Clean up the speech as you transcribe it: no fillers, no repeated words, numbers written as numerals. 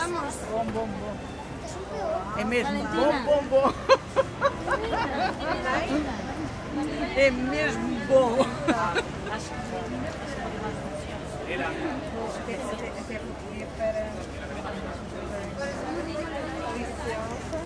Vamos. Bom, bom, bom. É mesmo bom, bom, bom. É mesmo bom. Acho que Até porque para...